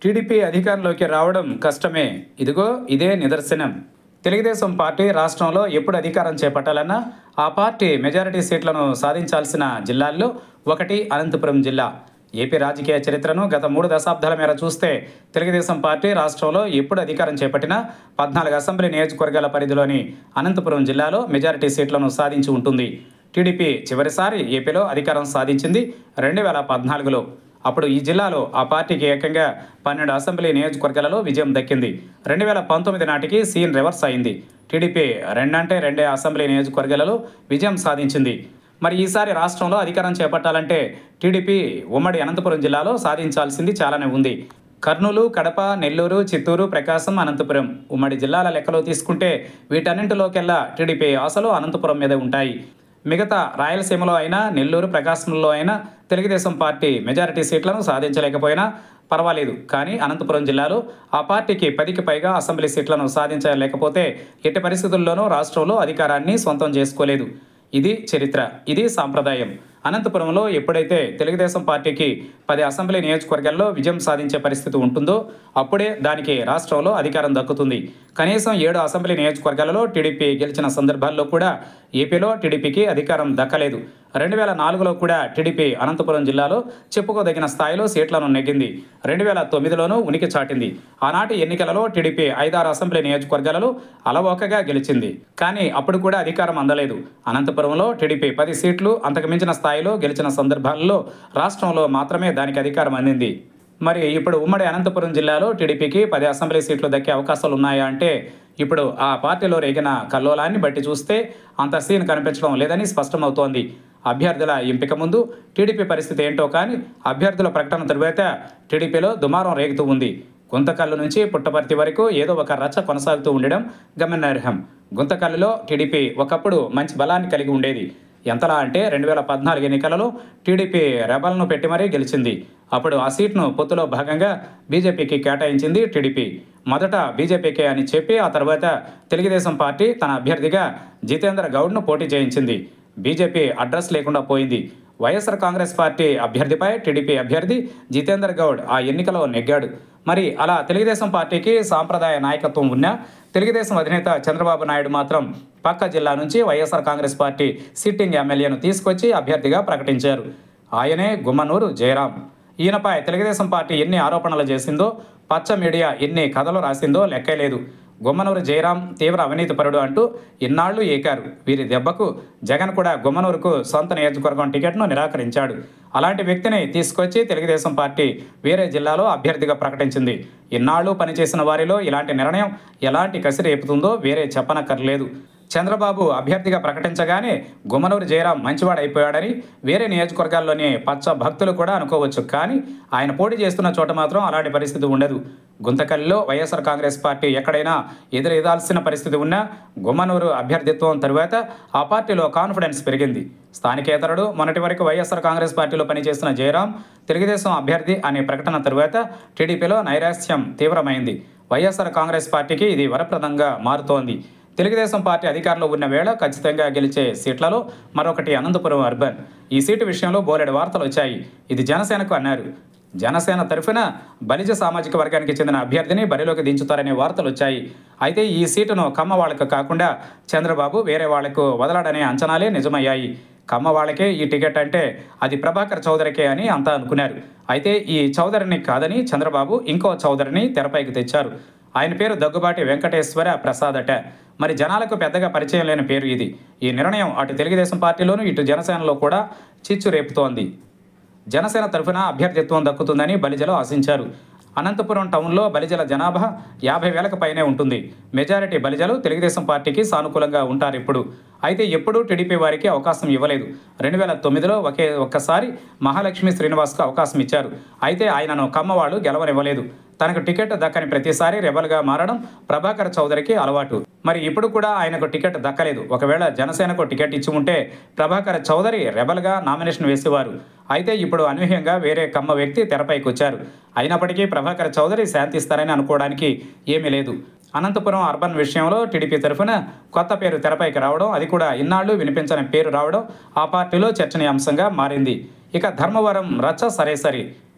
TDP అధికారంలోకి రావడం కష్టమే. ఇదిగో ఇదే నిదర్శనం. తెలుగుదేశం పార్టీ రాష్ట్రంలో ఎప్పుడు అధికారం చేపట్టాలన్నా ఆ పార్టీ మెజారిటీ సీట్లను సాధించాల్సిన జిల్లాల్లో ఒకటి అనంతపురం జిల్లా. ఏపీ రాజకీయ చరిత్రను గత 3 దశాబ్దాల మేర చూస్తే తెలుగుదేశం పార్టీ రాష్ట్రంలో ఎప్పుడు అధికారం చేపట్టినా 14 అసెంబ్లీ నియోజకవర్గాల పరిధిలోని అనంతపురం జిల్లాలో మెజారిటీ సీట్లను సాధించి ఉంటుంది. టీడీపీ చివరిసారి ఏపీలో అధికారం సాధించింది 2014లో. అప్పుడు ఈ జిల్లాలో ఆ పార్టీకి ఏకంగా 12 అసెంబ్లీ నియోజకవర్గాలలో విజయం దక్కింది. 2019 నాటికి సీన్ రివర్స్ అయింది. టీడీపీ రెండే అసెంబ్లీ నియోజకవర్గాలలో విజయం సాధించింది. మరి ఈసారి రాష్ట్రంలో అధికారం చేపట్టాలంటే టీడీపీ ఉమ్మడి అనంతపురం జిల్లాలో సాధించాల్సింది చాలానే ఉంది. కర్నూలు, కడప, నెల్లూరు, చిత్తూరు, ప్రకాశం, అనంతపురం ఉమ్మడి జిల్లాల లెక్కలో తీసుకుంటే వీటన్నింటిలోకెల్లా టీడీపీ ఆశలు అనంతపురం మీద ఉంటాయి. మిగతా రాయలసీమలో అయినా, నెల్లూరు, ప్రకాశంలో అయినా తెలుగుదేశం పార్టీ మెజారిటీ సీట్లను సాధించలేకపోయినా పర్వాలేదు. కానీ అనంతపురం జిల్లాలో ఆ పార్టీకి 10కి పైగా అసెంబ్లీ సీట్లను సాధించలేకపోతే ఎట్టి పరిస్థితుల్లోనూ రాష్ట్రంలో అధికారాన్ని సొంతం చేసుకోలేదు. ఇది చరిత్ర, ఇది సాంప్రదాయం. అనంతపురంలో ఎప్పుడైతే తెలుగుదేశం పార్టీకి 10 అసెంబ్లీ నియోజకవర్గాల్లో విజయం సాధించే పరిస్థితి ఉంటుందో అప్పుడే దానికి రాష్ట్రంలో అధికారం దక్కుతుంది. కనీసం 7 అసెంబ్లీ నియోజకవర్గాలలో టీడీపీ గెలిచిన సందర్భాల్లో కూడా ఏపీలో టీడీపీకి అధికారం దక్కలేదు. 2004లో కూడా టీడీపీ అనంతపురం జిల్లాలో చెప్పుకోదగిన స్థాయిలో సీట్లను నెగ్గింది. 2009లోనూ ఉనికి చాటింది. ఆనాటి ఎన్నికలలో టీడీపీ 5-6 అసెంబ్లీ నియోజకవర్గాలలో అలవోకగా గెలిచింది. కానీ అప్పుడు కూడా అధికారం అందలేదు. అనంతపురంలో టీడీపీ 10 సీట్లు అంతకు మించిన స్థాయిలో గెలిచిన సందర్భాల్లో రాష్ట్రంలో మాత్రమే దానికి అధికారం అందింది. మరి ఇప్పుడు ఉమ్మడి అనంతపురం జిల్లాలో టీడీపీకి 10 అసెంబ్లీ సీట్లు దక్కే అవకాశాలు ఉన్నాయా అంటే ఇప్పుడు ఆ పార్టీలో రేగిన కల్లోలాన్ని బట్టి చూస్తే అంత సీన్ కనిపించడం లేదని స్పష్టమవుతోంది. అభ్యర్థుల ఎంపిక ముందు టీడీపీ పరిస్థితి ఏంటో కానీ అభ్యర్థుల ప్రకటన తరువాత టీడీపీలో దుమారం రేగుతూ ఉంది. గుంతకల్లు నుంచి పుట్టపర్తి వరకు ఏదో ఒక రచ్చ కొనసాగుతూ ఉండడం గమనార్హం. గుంతకల్లులో టీడీపీ ఒకప్పుడు మంచి బలాన్ని కలిగి ఉండేది. ఎంతలా అంటే 2014 ఎన్నికలలో టీడీపీ రెబల్ను పెట్టి మరీ గెలిచింది. అప్పుడు ఆ సీట్ను పొత్తులో భాగంగా బీజేపీకి కేటాయించింది టీడీపీ. మొదట బీజేపీకే అని చెప్పి ఆ తర్వాత తెలుగుదేశం పార్టీ తన అభ్యర్థిగా జితేంద్ర గౌడ్ను పోటీ చేయించింది. బీజేపీ అడ్రస్ లేకుండా పోయింది. వైఎస్ఆర్ కాంగ్రెస్ పార్టీ అభ్యర్థిపై టీడీపీ అభ్యర్థి జితేంద్ర గౌడ్ ఆ ఎన్నికలో నెగ్గాడు. మరి అలా తెలుగుదేశం పార్టీకి సాంప్రదాయ నాయకత్వం ఉన్నా తెలుగుదేశం అధినేత చంద్రబాబు నాయుడు మాత్రం పక్క జిల్లా నుంచి వైఎస్ఆర్ కాంగ్రెస్ పార్టీ సిట్టింగ్ ఎమ్మెల్యేను తీసుకొచ్చి అభ్యర్థిగా ప్రకటించారు. ఆయనే గుమ్మనూరు జయరాం. ఈయనపై తెలుగుదేశం పార్టీ ఎన్ని ఆరోపణలు చేసిందో, పచ్చ మీడియా ఎన్ని కథలు రాసిందో లెక్కలేదు. గుమ్మనూరు జయరాం తీవ్ర అవినీతిపరుడు అంటూ ఇన్నాళ్లు ఏకారు. వీరి దెబ్బకు జగన్ కూడా గుమ్మనూరుకు సొంత నియోజకవర్గం టికెట్ను నిరాకరించాడు. అలాంటి వ్యక్తిని తీసుకొచ్చి తెలుగుదేశం పార్టీ వేరే జిల్లాలో అభ్యర్థిగా ప్రకటించింది. ఇన్నాళ్లు పనిచేసిన వారిలో ఇలాంటి నిర్ణయం ఎలాంటి కసి రేపుతుందో వేరే చెప్పనక్కర్లేదు. చంద్రబాబు అభ్యర్థిగా ప్రకటించగానే గుమ్మనూరు జయరాం మంచివాడైపోయాడని వేరే నియోజకవర్గాల్లోని పచ్చ భక్తులు కూడా అనుకోవచ్చు. కానీ ఆయన పోటీ చేస్తున్న చోట మాత్రం అలాంటి పరిస్థితి ఉండదు. గుంతకల్లిలో వైఎస్ఆర్ కాంగ్రెస్ పార్టీ ఎక్కడైనా ఎదురెదాల్సిన పరిస్థితి ఉన్నా గుమ్మనూరు అభ్యర్థిత్వం తరువాత ఆ పార్టీలో కాన్ఫిడెన్స్ పెరిగింది. స్థానికేతరుడు మొన్నటి వరకు వైఎస్ఆర్ కాంగ్రెస్ పార్టీలో పనిచేస్తున్న జయరాం తెలుగుదేశం అభ్యర్థి అనే ప్రకటన తరువాత టీడీపీలో నైరాశ్యం తీవ్రమైంది. వైఎస్ఆర్ కాంగ్రెస్ పార్టీకి ఇది వరప్రదంగా మారుతోంది. తెలుగుదేశం పార్టీ అధికారంలో ఉన్న వేళ ఖచ్చితంగా గెలిచే సీట్లలో మరొకటి అనంతపురం అర్బన్. ఈ సీటు విషయంలో బోలెడు వార్తలు వచ్చాయి. ఇది జనసేనకు అన్నారు. జనసేన తరఫున బలిజ సామాజిక వర్గానికి చెందిన అభ్యర్థిని బరిలోకి దించుతారనే వార్తలు వచ్చాయి. అయితే ఈ సీటును కమ్మ వాళ్లకు కాకుండా చంద్రబాబు వేరే వాళ్లకు వదలడనే అంచనాలే నిజమయ్యాయి. కమ్మ వాళ్ళకే ఈ టికెట్ అంటే అది ప్రభాకర్ చౌదరికే అని అంతా అనుకున్నారు. అయితే ఈ చౌదరిని కాదని చంద్రబాబు ఇంకో చౌదరిని తెరపైకి తెచ్చారు. ఆయన పేరు దగ్గుబాటి వెంకటేశ్వర ప్రసాద్ అట. మరి జనాలకు పెద్దగా పరిచయం లేని పేరు ఇది. ఈ నిర్ణయం అటు తెలుగుదేశం పార్టీలోనూ ఇటు జనసేనలో కూడా చిచ్చు రేపుతోంది. జనసేన తరఫున అభ్యర్థిత్వం దక్కుతుందని బలిజలు ఆశించారు. అనంతపురం టౌన్లో బలిజల జనాభా 50,000కు పైనే ఉంటుంది. మెజారిటీ బలిజలు తెలుగుదేశం పార్టీకి సానుకూలంగా ఉంటారు. అయితే ఎప్పుడూ టీడీపీ వారికి అవకాశం ఇవ్వలేదు. 2009లో ఒక్కసారి మహాలక్ష్మి శ్రీనివాస్కు అవకాశం ఇచ్చారు. అయితే ఆయనను కమ్మవాళ్ళు గెలవనివ్వలేదు. తనకు టికెట్ దక్కని ప్రతిసారి రెబల్గా మారడం ప్రభాకర్ చౌదరికి అలవాటు. మరి ఇప్పుడు కూడా ఆయనకు టికెట్ దక్కలేదు. ఒకవేళ జనసేనకు టికెట్ ఇచ్చి ఉంటే ప్రభాకర్ చౌదరి రెబల్గా నామినేషన్ వేసేవారు. అయితే ఇప్పుడు అనూహ్యంగా వేరే కమ్మ వ్యక్తి తెరపైకి వచ్చారు. అయినప్పటికీ ప్రభాకర్ చౌదరి శాంతిస్తారని అనుకోవడానికి ఏమీ లేదు. అనంతపురం అర్బన్ విషయంలో టీడీపీ తరఫున కొత్త పేరు తెరపైకి రావడం, అది కూడా ఇన్నాళ్లు వినిపించని పేరు రావడం ఆ పార్టీలో చర్చనీయాంశంగా మారింది. ఇక ధర్మవరం రచ్చ సరే.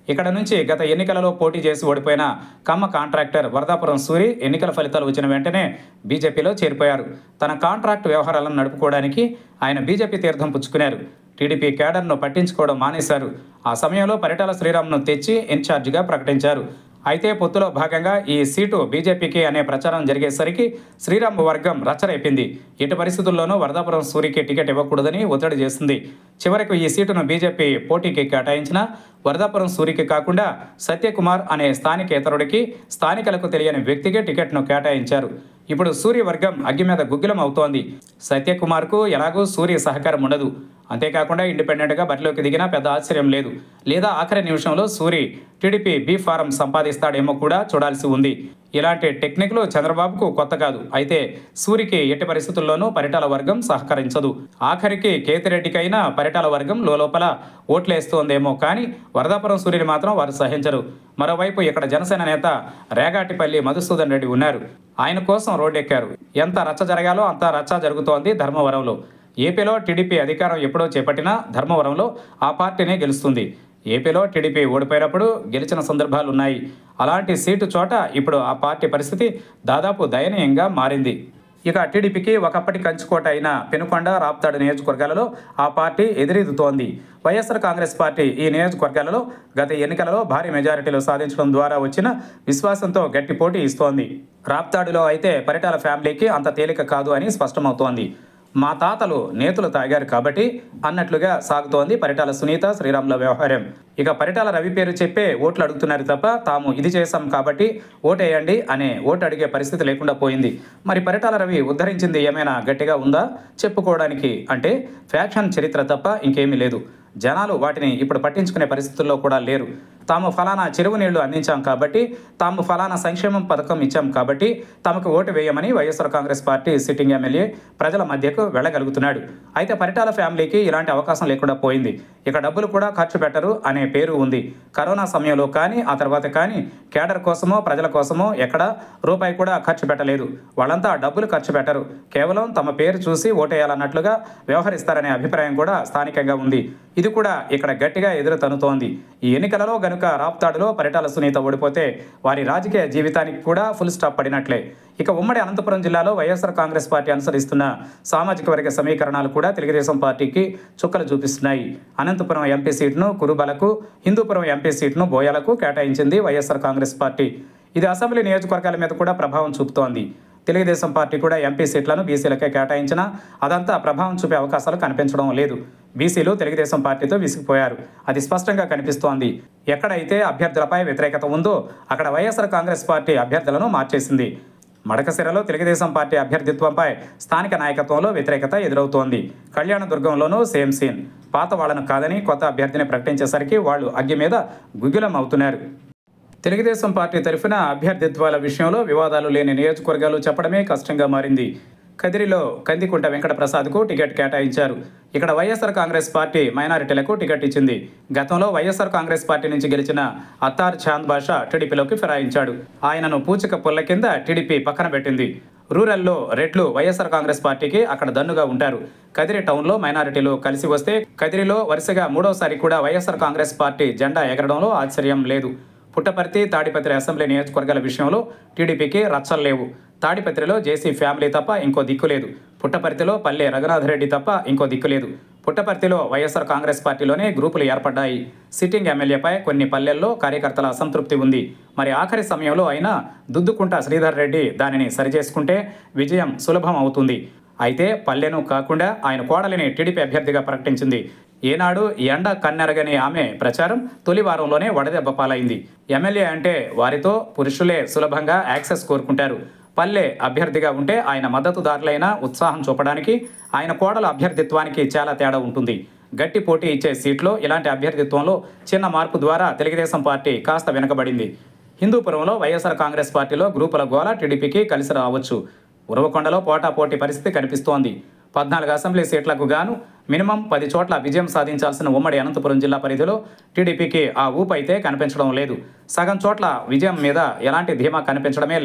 ఇక్కడ నుంచి గత ఎన్నికలలో పోటీ చేసి ఓడిపోయిన కమ్మ కాంట్రాక్టర్ వరదాపురం సూరి ఎన్నికల ఫలితాలు వచ్చిన వెంటనే బీజేపీలో చేరిపోయారు. తన కాంట్రాక్ట్ వ్యవహారాలను నడుపుకోవడానికి ఆయన బీజేపీ తీర్థం పుచ్చుకున్నారు. టీడీపీ కేడర్ను పట్టించుకోవడం మానేశారు. ఆ సమయంలో పరిటాల శ్రీరామ్ను తెచ్చి ఇన్ఛార్జిగా ప్రకటించారు. అయితే పొత్తులో భాగంగా ఈ సీటు బీజేపీకి అనే ప్రచారం జరిగేసరికి శ్రీరామ్ వర్గం రచ్చరైపింది. ఎట్టి పరిస్థితుల్లోనూ వరదాపురం సూరికి టికెట్ ఇవ్వకూడదని ఒత్తిడి చేసింది. చివరకు ఈ సీటును బీజేపీ పోటీకి కేటాయించిన వరదాపురం సూరికి కాకుండా సత్యకుమార్ అనే స్థానికేతరుడికి, స్థానికులకు తెలియని వ్యక్తికి టికెట్ను కేటాయించారు. ఇప్పుడు సూరి వర్గం అగ్గి మీద గుగ్గిలం అవుతోంది. సత్యకుమార్కు ఎలాగూ సూరి సహకారం ఉండదు. అంతేకాకుండా ఇండిపెండెంట్గా బరిలోకి దిగినా పెద్ద ఆశ్చర్యం లేదు. లేదా ఆఖరి నిమిషంలో సూరి టీడీపీ బీ ఫారం సంపాదిస్తాడేమో కూడా చూడాల్సి ఉంది. ఇలాంటి టెక్నిక్లు చంద్రబాబుకు కొత్త కాదు. అయితే సూరికి ఎట్టి పరిస్థితుల్లోనూ పరిటాల వర్గం సహకరించదు. ఆఖరికి కేతిరెడ్డికైనా పరిటాల వర్గం లోపల ఓట్లేస్తోందేమో కానీ వరదాపురం సూరిని మాత్రం వారు సహించరు. మరోవైపు ఇక్కడ జనసేన నేత రేగాటిపల్లి మధుసూదన్ రెడ్డి ఉన్నారు. ఆయన కోసం రోడ్డెక్కారు. ఎంత రచ్చ జరగాలో అంత రచ్చ జరుగుతోంది ధర్మవరంలో. ఏపీలో టీడీపీ అధికారం ఎప్పుడో చేపట్టినా ధర్మవరంలో ఆ పార్టీనే గెలుస్తుంది. ఏపీలో టీడీపీ ఓడిపోయినప్పుడు గెలిచిన సందర్భాలున్నాయి. అలాంటి సీటు చోట ఇప్పుడు ఆ పార్టీ పరిస్థితి దాదాపు దయనీయంగా మారింది. ఇక టీడీపీకి ఒకప్పటి కంచుకోట అయిన పెనుకొండ, రాప్తాడు నియోజకవర్గాలలో ఆ పార్టీ ఎదురెదుతోంది. వైఎస్ఆర్ కాంగ్రెస్ పార్టీ ఈ నియోజకవర్గాలలో గత ఎన్నికలలో భారీ మెజారిటీలు సాధించడం ద్వారా వచ్చిన విశ్వాసంతో గట్టి పోటీ ఇస్తోంది. రాప్తాడులో అయితే పరిటాల ఫ్యామిలీకి అంత తేలిక కాదు అని స్పష్టమవుతోంది. మా తాతలు నేతులు తాగారు కాబట్టి అన్నట్లుగా సాగుతోంది పరిటాల సునీత, శ్రీరాముల వ్యవహారం. ఇక పరిటాల రవి పేరు చెప్పే ఓట్లు అడుగుతున్నారు తప్ప తాము ఇది చేశాం కాబట్టి ఓటేయండి అనే ఓటు అడిగే పరిస్థితి లేకుండా పోయింది. మరి పరిటాల రవి ఉద్ధరించింది ఏమైనా గట్టిగా ఉందా చెప్పుకోవడానికి? అంటే ఫ్యాక్షన్ చరిత్ర తప్ప ఇంకేమీ లేదు. జనాలు వాటిని ఇప్పుడు పట్టించుకునే పరిస్థితుల్లో కూడా లేరు. తాము ఫలానా చెరువు నీళ్లు అందించాం కాబట్టి, తాము ఫలానా సంక్షేమం పథకం ఇచ్చాం కాబట్టి తమకు ఓటు వేయమని YSR Congress party sitting MLA ప్రజల మధ్యకు వెళ్ళగలుగుతున్నాడు. అయితే పరిటాల ఫ్యామిలీకి ఇలాంటి అవకాశం లేకుండా పోయింది. ఇక డబ్బులు కూడా ఖర్చు పెట్టరు అనే పేరు ఉంది. కరోనా సమయంలో కానీ ఆ తర్వాత కానీ కేడర్ కోసమో ప్రజల కోసమో ఎక్కడా రూపాయి కూడా ఖర్చు పెట్టలేదు. వాళ్ళంతా డబ్బులు ఖర్చు పెట్టరు. కేవలం తమ పేరు చూసి ఓటేయాలన్నట్లుగా వ్యవహరిస్తారనే అభిప్రాయం కూడా స్థానికంగా ఉంది. ఇది కూడా ఇక్కడ గట్టిగా ఎదురు తన్నుతోంది. ఈ ఎన్నికలలో గనుక రాప్తాడులో పరిటాల సునీత ఓడిపోతే వారి రాజకీయ జీవితానికి కూడా ఫుల్ స్టాప్ పడినట్లే. ఇక ఉమ్మడి అనంతపురం జిల్లాలో వైఎస్ఆర్ కాంగ్రెస్ పార్టీ అనుసరిస్తున్న సామాజిక వర్గ సమీకరణాలు కూడా తెలుగుదేశం పార్టీకి చుక్కలు చూపిస్తున్నాయి. అనంతపురం ఎంపీ సీట్ను కురుబలకు, హిందూపురం ఎంపీ సీట్ను బోయాలకు కేటాయించింది వైఎస్ఆర్ కాంగ్రెస్ పార్టీ. ఇది అసెంబ్లీ నియోజకవర్గాల మీద కూడా ప్రభావం చూపుతోంది. తెలుగుదేశం పార్టీ కూడా ఎంపీ సీట్లను బీసీలకే కేటాయించినా అదంతా ప్రభావం చూపే అవకాశాలు కనిపించడం లేదు. బీసీలు తెలుగుదేశం పార్టీతో విసిగిపోయారు. అది స్పష్టంగా కనిపిస్తోంది. ఎక్కడైతే అభ్యర్థులపై వ్యతిరేకత ఉందో అక్కడ వైఎస్ఆర్ కాంగ్రెస్ పార్టీ అభ్యర్థులను మార్చేసింది. మడకశిరలో తెలుగుదేశం పార్టీ అభ్యర్థిత్వంపై స్థానిక నాయకత్వంలో వ్యతిరేకత ఎదురవుతోంది. కళ్యాణదుర్గంలోనూ సేమ్ సీన్. పాత వాళ్లను కాదని కొత్త అభ్యర్థిని ప్రకటించేసరికి వాళ్ళు అగ్గి మీద గుగ్గిలం అవుతున్నారు. తెలుగుదేశం పార్టీ తరఫున అభ్యర్థిత్వాల విషయంలో వివాదాలు లేని నియోజకవర్గాలు చెప్పడమే కష్టంగా మారింది. కదిరిలో కందికుంట వెంకటప్రసాద్కు టికెట్ కేటాయించారు. ఇక్కడ వైఎస్ఆర్ కాంగ్రెస్ పార్టీ మైనారిటీలకు టికెట్ ఇచ్చింది. గతంలో వైఎస్ఆర్ కాంగ్రెస్ పార్టీ నుంచి గెలిచిన అత్తార్ చాంద్ బాషా టీడీపీలోకి ఫిరాయించాడు. ఆయనను పూచిక పుల్ల కింద టీడీపీ పక్కన పెట్టింది. రూరల్లో రెడ్లు వైఎస్ఆర్ కాంగ్రెస్ పార్టీకి అక్కడ దన్నుగా ఉంటారు. కదిరి టౌన్లో మైనారిటీలు కలిసి వస్తే కదిరిలో వరుసగా మూడోసారి కూడా వైఎస్ఆర్ కాంగ్రెస్ పార్టీ జెండా ఎగరడంలో ఆశ్చర్యం లేదు. పుట్టపర్తి, తాడిపత్రి అసెంబ్లీ నియోజకవర్గాల విషయంలో టీడీపీకి రచ్చల్లేవు. తాడిపత్రిలో జేసీ ఫ్యామిలీ తప్ప ఇంకో దిక్కు లేదు. పుట్టపర్తిలో పల్లె రఘునాథరెడ్డి తప్ప ఇంకో దిక్కు లేదు. పుట్టపర్తిలో వైఎస్ఆర్ కాంగ్రెస్ పార్టీలోనే గ్రూపులు ఏర్పడ్డాయి. సిట్టింగ్ ఎమ్మెల్యేపై కొన్ని పల్లెల్లో కార్యకర్తల అసంతృప్తి ఉంది. మరి ఆఖరి సమయంలో అయినా దుద్దుకుంట శ్రీధర్ రెడ్డి దానిని సరిచేసుకుంటే విజయం సులభం అవుతుంది. అయితే పల్లెను కాకుండా ఆయన కోడలిని టీడీపీ అభ్యర్థిగా ప్రకటించింది. ఏనాడు ఎండ కన్నెరగని ఆమె ప్రచారం తొలి వారంలోనే వడదెబ్బ పాలైంది. ఎమ్మెల్యే అంటే వారితో పురుషులే సులభంగా యాక్సెస్ కోరుకుంటారు. పల్లె అభ్యర్థిగా ఉంటే ఆయన మద్దతుదారులైన ఉత్సాహం చూపడానికి ఆయన కోడల అభ్యర్థిత్వానికి చాలా తేడా ఉంటుంది. గట్టి పోటీ ఇచ్చే సీట్లో ఇలాంటి అభ్యర్థిత్వంలో చిన్న మార్పు ద్వారా తెలుగుదేశం పార్టీ కాస్త వెనుకబడింది. హిందూపురంలో వైఎస్ఆర్ కాంగ్రెస్ పార్టీలో గ్రూపుల గోల టీడీపీకి కలిసి రావచ్చు. ఉరవకొండలో పోటాపోటీ పరిస్థితి కనిపిస్తోంది. 14 అసెంబ్లీ సీట్లకు గాను మినిమం 10 చోట్ల విజయం సాధించాల్సిన ఉమ్మడి అనంతపురం జిల్లా పరిధిలో టీడీపీకి ఆ ఊపైతే కనిపించడం లేదు. సగం చోట్ల విజయం మీద ఎలాంటి ధీమా కనిపించడమే లేదు.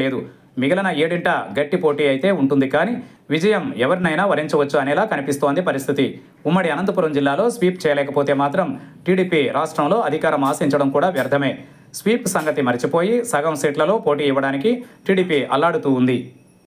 మిగిలిన 7 గట్టి పోటీ అయితే ఉంటుంది, కానీ విజయం ఎవరినైనా వరించవచ్చు అనేలా కనిపిస్తోంది పరిస్థితి. ఉమ్మడి అనంతపురం జిల్లాలో స్వీప్ చేయలేకపోతే మాత్రం టీడీపీ రాష్ట్రంలో అధికారం ఆశించడం కూడా వ్యర్థమే. స్వీప్ సంగతి మర్చిపోయి సగం సీట్లలో పోటీ ఇవ్వడానికి టీడీపీ అల్లాడుతూ ఉంది.